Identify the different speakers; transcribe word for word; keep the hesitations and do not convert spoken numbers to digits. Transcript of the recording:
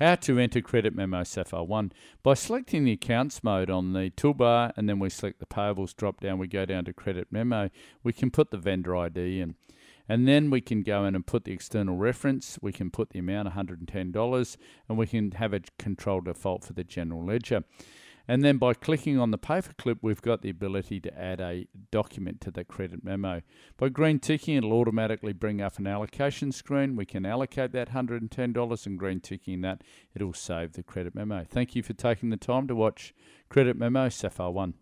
Speaker 1: How to enter Credit Memo Sapphire one. By selecting the Accounts mode on the toolbar, and then we select the Payables drop down, we go down to Credit Memo, we can put the vendor I D in. And then we can go in and put the external reference, we can put the amount, one hundred ten dollars, and we can have a control default for the general ledger. And then by clicking on the paperclip, we've got the ability to add a document to the credit memo. By green ticking, it'll automatically bring up an allocation screen. We can allocate that one hundred ten dollars, and green ticking that, it'll save the credit memo. Thank you for taking the time to watch Credit Memo Sapphire one.